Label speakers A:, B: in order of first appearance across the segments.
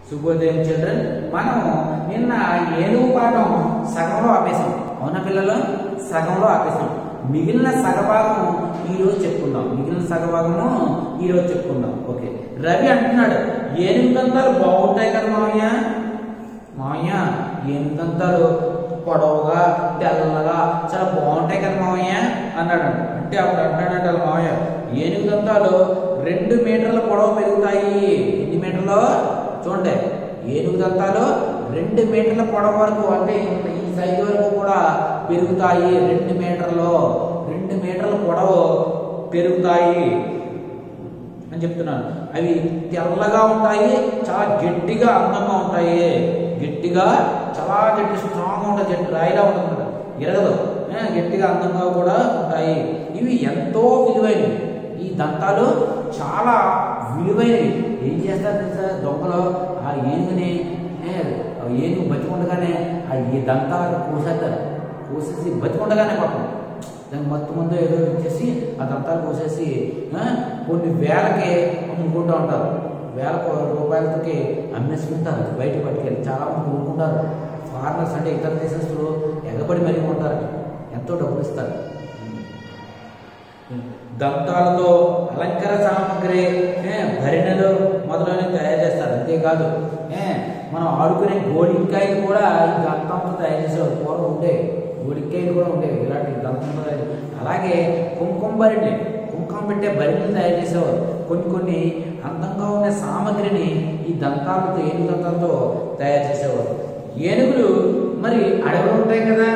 A: శుభోదయం చిల్డ్రన్. మనం నిన్న ఏనుగు పాఠం సగంలో ఆపేసాం. అవునా పిల్లలు? సగంలో ఆపేసాం. మిగిలిన సగభాగం ఈరోజు చెప్పుకుందాం. ఓకే. రవి అంటున్నాడు, ఏనుగు దంతాలు బాగుంటాయి కదా మామయ్య. ఏనుగు దంతాలు పొడవుగా తెల్లగా చాలా బాగుంటాయి కదా మామయ్య అన్నాడు. అంటే అప్పుడు అంటాడంట మామయ్య, ఏనుగు దంతాలు 2 మీటర్ల పొడవు పెరుగుతాయి. ఎన్ని మీటర్లు చూడండి, ఏనుగు దంతాలు 2 మీటర్ల పొడవు వరకు, అంటే ఈ సైజు వరకు కూడా పెరుగుతాయి. 2 మీటర్ల పొడవు పెరుగుతాయి అని చెప్తున్నాను. అవి తెల్లగా ఉంటాయి, చాలా గట్టిగా అందంగా ఉంటాయి. చాలా గట్టి స్ట్రాంగ్ ఉంటుంది, రాయిలా ఉంటుంది, ఎరగదు, గట్టిగా అందంగా కూడా ఉంటాయి. ఇవి ఎంతో విలువైనవి. ఈ దంతాలు చాలా విలువైనవి. ఏం చేస్తారు తెలుసా దొంగలు? ఆ ఏనుగుని ఏనుగు బతికుండగానే ఈ దంతాలను కోసేసి బతికుండగానే పాపం దానికి ముందు ఏదో ఇచ్చేసి ఆ దంతాలు కోసేసి కొన్ని వేలకి అమ్ముకుంటూ ఉంటారు. వేల రూపాయలకి అమ్మేసుకుంటారు, బయటకు పట్టుకెళ్ళి. చాలా మంది కొనుక్కుంటారు. ఫారినర్స్ అంటే ఇతర దేశస్తులు ఎగబడి మరీ ఉంటారు, ఎంతో డబ్బులు ఇస్తారు. దంతాలతో అలంకార సామాగ్రి, భరిణెలు మొదలైనవి తయారు చేస్తారు. అంతేకాదు మనం ఆడుకునే గోడికాయలు కూడా ఈ దంతంతో తయారు చేసేవారు. పూర్వం ఉండేవి గోడికాయలు కూడా ఉండేవి ఇలాంటి దంతంతో. అలాగే కుంకుమ పెట్టే భరిణెలు తయారు చేసేవారు. కొన్ని అందంగా ఉండే సామాగ్రిని ఈ దంతాలతో, ఏనుగు దంతాలతో తయారు చేసేవారు. ఏనుగులు మరి అడవులు ఉంటాయి కదా,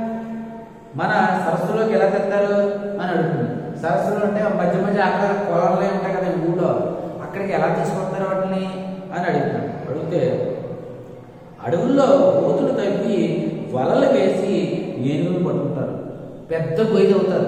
A: మన సరస్సులోకి ఎలా తెస్తారు అని అడుగుతుంది. సరస్సులు అంటే మధ్య అక్కడ పొలాలే ఉంటాయి కదా ఊళ్ళో, అక్కడికి ఎలా తీసుకొస్తారు వాటిని అని అడిగితే అడవుల్లో గోతులు తవ్వి వలలు వేసి ఏనుగులు పట్టుకుంటారు. పెద్ద గొయ్యి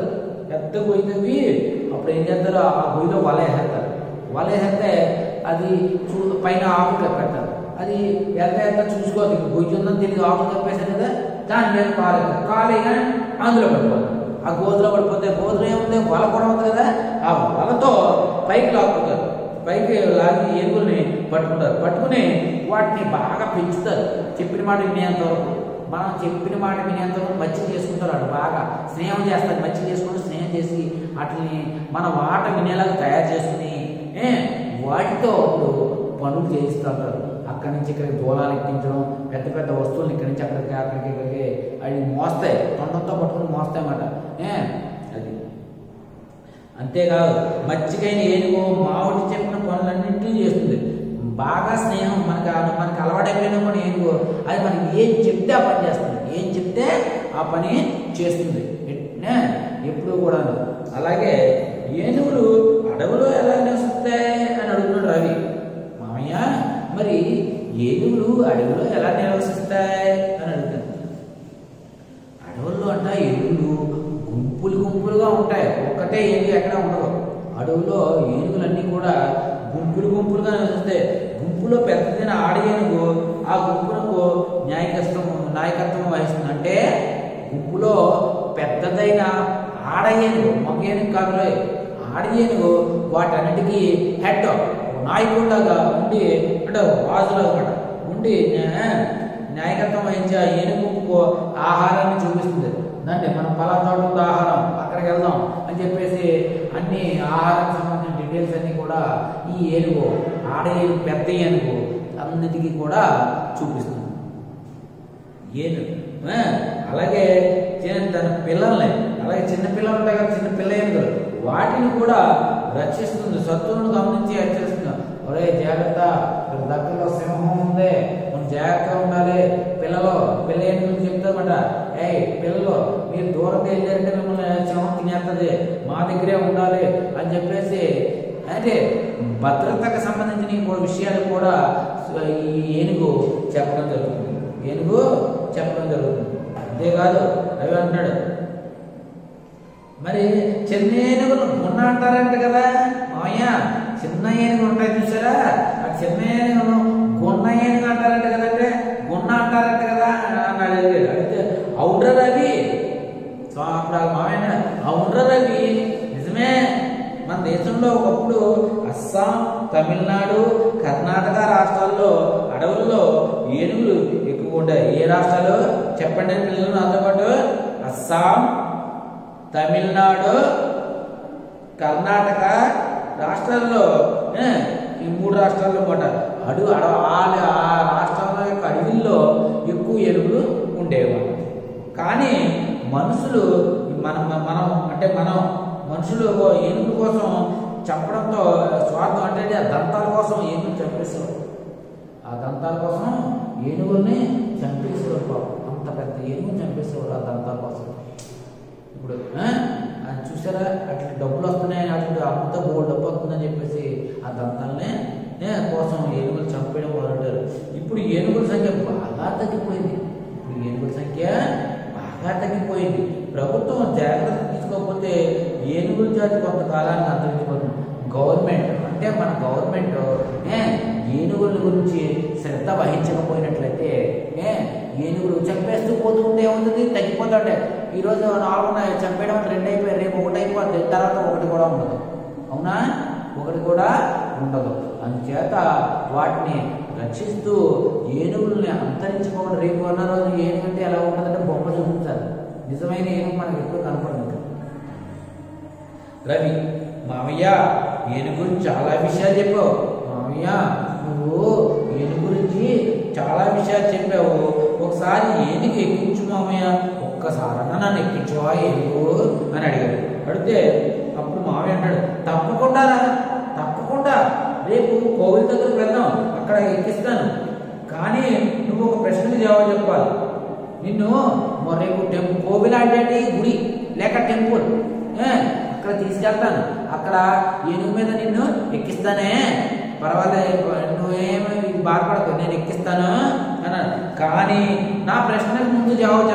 A: తవ్వి అప్పుడు ఏం చేస్తారు, ఆ గొయ్యిలో వల వేసేస్తే అది పైన ఆకులు కప్పెడతారు. అది ఎంత చూసుకోవాలి, గొయ్యి ఉందని తెలియదు, ఆకులు కప్పేశారు కదా, దాని మీద కాలేగా అందులో పడిపోతుంది. ఆ గోతులో పడిపోతే గోతులో ఏముంది, వల కూడా ఉంది కదా, ఆ వలతో పైకి లాక్కుంటారు. పైకి లాగి ఏనుగుల్ని పట్టుకుని వాటిని బాగా పెంచుతారు. చెప్పిన మాట వినేంత వరకు, మనం చెప్పిన మాట వినేంత వరకు మచ్చిక చేసుకుంటారు. అటు బాగా స్నేహం చేస్తారు. మచ్చిక చేసుకుని స్నేహం చేసి వాటిని మన మాట వినేలాగా తయారు చేసుకుని వాటితో అప్పుడు పనులు చేయిస్తారు. అక్కడి నుంచి ఇక్కడికి దూలాలు ఎక్కించడం, పెద్ద వస్తువులు ఇక్కడి నుంచి అక్కడికి అవి మోస్తాయి. తొండంతో పట్టుకుని మోస్తాయి అన్నమాట. అది అంతేకాదు, మచ్చికైన ఏనుగు మామిడి చెప్పిన పనులన్నింటినీ చేస్తుంది. బాగా స్నేహం మనకి అలవాటైపోయినా కూడా ఏనుగు అది మనకి ఏం చెప్తే ఆ పని చేస్తుంది. ఆ పని చేస్తుంది ఎప్పుడు కూడా. అలాగే ఏనుగులు అడవులో ఎలా నివసిస్తాయి అని అడుగుతున్నాడు రవి. మామయ్య, మరి ఏనుగులు అడవిలో ఎలా నివసిస్తాయి అని అడుగుతాను. అడవుల్లో అంట ఏనుగులు గుంపులుగా ఉంటాయి. ఒక్కటే ఏనుగు ఎక్కడ ఉండదు. అడవుల్లో ఏనుగులన్నీ కూడా గుంపులుగా నివసిస్తాయి. గుంపులో పెద్దదైన ఆడ ఏనుగు ఆ గుంపులకు నాయకత్వం వహిస్తుంది. అంటే గుంపులో పెద్దదైన ఆడ ఏనుగు, మగ ఏనుగు కాదులే, ఆడ ఏనుగు వాటన్నిటికీ హెడ్, నాయకుడిలాగా ఉండి, అంటే రాజులాగా ఉండి నాయకత్వం వహించే ఏనుగుకు ఆహారాన్ని చూపిస్తుంది. దాన్ని మనం పలానా చోట ఆహారం, అక్కడికి వెళ్దాం అని చెప్పేసి అన్ని ఆహారానికి సంబంధించిన డీటెయిల్స్ అన్ని కూడా ఈ ఏనుగు, ఆడ ఏనుగు, పెద్ద ఏనుగు అన్నిటికీ కూడా చూపిస్తుంది ఏనుగు. అలాగే తన పిల్లల్ని, అలాగే చిన్న పిల్లలు ఉంటాయి కదా, చిన్న పిల్ల ఏనుగులు, వాటిని కూడా రక్షిస్తుంది. శత్రువులను గమనించి హెచ్చరిస్తుంది. ఒరే జాగ్రత్త, దగ్గరలో సింహం ఉంది, మనం జాగ్రత్తగా ఉండాలి. పిల్ల ఏనుగులు చెప్తామట, పిల్లలు మీరు దూరంగా వెళ్ళారంటే మిమ్మల్ని సింహం తినేస్తుంది, మా దగ్గరే ఉండాలి అని చెప్పేసి, అంటే భద్రతకు సంబంధించిన విషయాలు కూడా ఈ ఏనుగు చెప్పడం జరుగుతుంది. అంతేకాదు అవి అంటాడు, మరి చిన్న ఏనుగులు గున్న అంటారంట కదా మామయ్య. చిన్న ఏనుగులు ఉంటాయి చూసారా, ఆ చిన్న ఏనుగును గున్న ఏనుగు అంటారంట కదంటే, గున్న అంటారంట కదా అన్నాడు. అయితే అవునరా రవి? అప్పుడు మామయ్య అవునరా రవి, నిజమే, మన దేశంలో ఒకప్పుడు అస్సాం, తమిళనాడు, కర్ణాటక రాష్ట్రాల్లో ఏనుగులు ఎక్కువ ఉంటాయి. ఏ రాష్ట్రాలు చెప్పండి పిల్లలు నాతో పాటు? అస్సాం, తమిళనాడు, కర్ణాటక రాష్ట్రాల్లో, ఈ 3 రాష్ట్రాల్లో మాట ఆ రాష్ట్రాల యొక్క అడవుల్లో ఎక్కువ ఏనుగులు ఉండేవాళ్ళు. కానీ మనుషులు మనం మనుషులు ఏనుగుల కోసం చంపడంతో స్వార్థం అంటే ఆ దంతాల కోసం ఏనుగులు చంపేసేవారు. ఆ దంతాల కోసం ఏనుగుల్ని చంపేసేవారు. అంత పెద్ద ఏనుగుని చంపేసేవారు ఆ దంతాల కోసం. ఇప్పుడు చూసారా అట్లా డబ్బులు వస్తున్నాయని అట్లా అంత బోల్డ్ డబ్బు వస్తుందని చెప్పేసి ఆ దంతాలనే కోసం ఏనుగులు చంపేయడం మొదలెట్టారు. ఇప్పుడు ఏనుగుల సంఖ్య బాగా తగ్గిపోయింది. ప్రభుత్వం జాగ్రత్త తీసుకోకపోతే ఏనుగుల జాతి కొంతకాలానికి అంతరించిపోతుంది. గవర్నమెంట్ అంటే మన గవర్నమెంట్ ఏనుగుల గురించి శ్రద్ధ వహించకపోయినట్లయితే ఏనుగులు చంపేస్తూ పోతూ ఉంటే ఏమవుతుంది? తగ్గిపోతుంటే ఈరోజు 4 చంపేయడం 2 అయిపోయి రేపు 1 అయిపోతుంది, తర్వాత 1 కూడా ఉండదు. అవునా? 1 కూడా ఉండదు. అందుచేత వాటిని రక్షిస్తూ ఏనుగుల్ని అంతరించుకోవడం. రేపు అన్న రోజు ఏనుగంటే ఎలా ఉంటుందంటే బొమ్మ చూపించాలి. నిజమైన ఏనుగు మనకు ఎక్కువ కనపడదు. రవి, మామయ్య ఏనుగు గురించి చాలా విషయాలు చెప్పావు. మామయ్య నువ్వు ఏనుగు గురించి చాలా విషయాలు చెప్పావు. ఒకసారి ఏనుగు ఎక్కించు మామయ్య, ఒక్కసారన్నా నన్ను ఎక్కించువా ఏనుగు అని అడిగాడు. అడిగితే అప్పుడు మామయ్య అంటాడు, తప్పకుండా రేపు కోవిల్ దగ్గరకు వెళ్దాం, అక్కడ ఎక్కిస్తాను. కానీ నువ్వు ఒక ప్రశ్నకి జవాబు చెప్పాలి. నిన్ను రేపు కోవిల్ అంటే గుడి లేక టెంపుల్ అక్కడ తీసుకెళ్తాను. అక్కడ ఏనుగు మీద నిన్ను ఎక్కిస్తానే, పర్వాలేదు, నువ్వేమి బాధపడకు, నేను ఎక్కిస్తాను అన్నాడు. కానీ నా ప్రశ్నకు ముందు జవాబు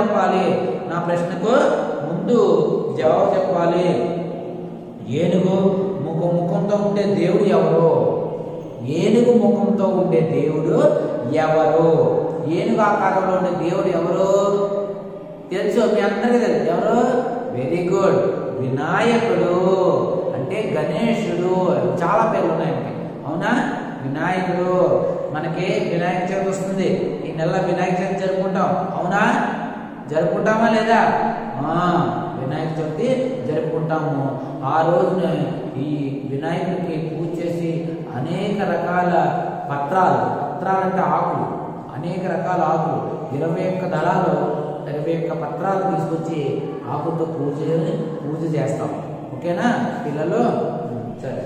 A: చెప్పాలి. ఏనుగు ముఖంతో ఉండే దేవుడు ఎవరు? ఏనుగు ముఖంతో ఉండే దేవుడు ఎవరు? ఏనుగు ఆకారంలో ఉండే దేవుడు ఎవరు? తెలుసు, మీ అందరికీ తెలుసు. ఎవరు? వెరీ గుడ్, వినాయకుడు. అంటే గణేశుడు. చాలా పేర్లు ఉన్నాయి. అవునా? వినాయకుడు. మనకి వినాయక చవితి వస్తుంది. ఈ నెల వినాయక చవితి జరుపుకుంటాం. అవునా? జరుపుకుంటామా లేదా? వినాయక చవితి జరుపుకుంటాము. ఆ రోజున ఈ వినాయకుడికి పూజ చేసి అనేక రకాల పత్రాలు అంటే ఆకులు, అనేక రకాల ఆకులు, 21 దళాలు, 21 పత్రాలు తీసుకొచ్చి ఆకులతో పూజ చేస్తాం. ఓకేనా పిల్లలు? సరే.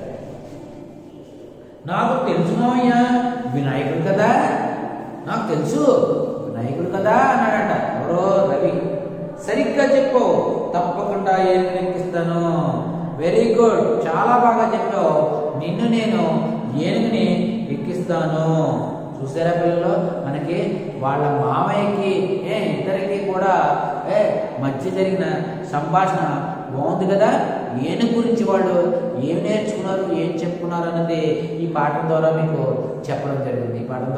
A: నాకు తెలుసు మామయ్య, వినాయకుడు కదా, నాకు తెలుసు వినాయకుడు కదా అన్నాడట. ఎవరో? రవి. సరిగ్గా చెప్పు, తప్పకుండా ఏనుగుని ఎక్కిస్తాను. వెరీ గుడ్, చాలా బాగా చెప్పావు. నిన్ను నేను ఏనుగుని ఎక్కిస్తాను. చూసారా పిల్లలు, మనకి వాళ్ళ మామయ్యకి ఇద్దరికి కూడా మధ్య జరిగిన సంభాషణ బాగుంది కదా. ఏనుగు గురించి వాళ్ళు ఏం నేర్చుకున్నారు, ఏం చెప్పుకున్నారు అన్నది ఈ పాఠం ద్వారా మీకు చెప్పడం జరిగింది.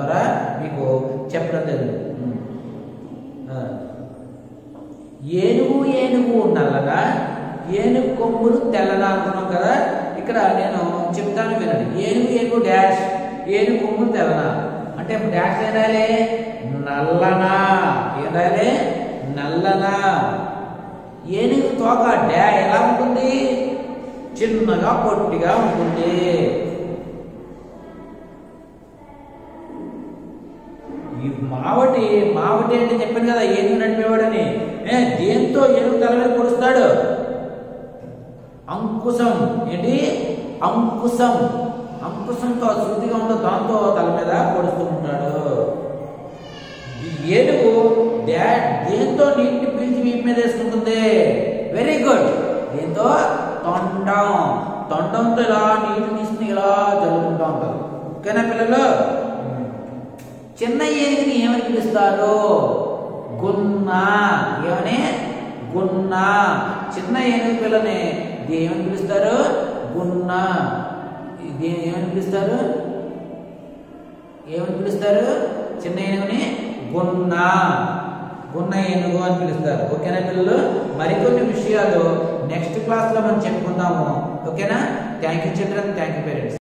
A: ఏనుగు నల్లగా, ఏనుగు కొమ్ములు తెల్లగా అనుకున్నాం కదా. ఇక్కడ నేను చెప్తాను వినండి. ఏనుగు డాష్, ఏనుగు కొమ్ములు తెల్లనా అంటే డాష్ ఏం రాయాలి? నల్లనా. ఏం రాయాలి? నల్లనా. ఏనుగు తోక ఎలా ఉంటుంది? చిన్నగా పొట్టిగా ఉంటుంది. ఈ మావటి అంటే చెప్పాను కదా, ఏనుగు నడిపేవాడని. దేంతో ఏనుగు తల మీద పొడుస్తాడు? అంకుశం. ఏంటి? అంకుశంతో శుద్ధిగా ఉండదు, దాంతో తల మీద పొడుస్తూ ఉంటాడు. ఏనుగు దేంతో నీటిని పీల్చి వీపు మీద వేసుకుంటుంది? వెరీ గుడ్, దీంతో తొండంతో ఇలా నీటిని తీసుకుని ఇలా జరుగుతుంటూ ఉంటారు. ఓకేనా పిల్లలు? చిన్న ఏనుగుని ఏమని పిలుస్తారు? గున్నా. ఏమని? గున్నా. చిన్న ఏనుగు పిల్లని ఏమని పిలుస్తారు? గున్నా. ఏమని పిలుస్తారు? చిన్న ఏనుగుని గున్నా ఏనుగు అని పిలుస్తారు. ఓకేనా పిల్లలు? మరికొన్ని విషయాలు నెక్స్ట్ క్లాస్ లో మనం చెప్పుకుందాము. ఓకేనా? Thank you children, thank you parents.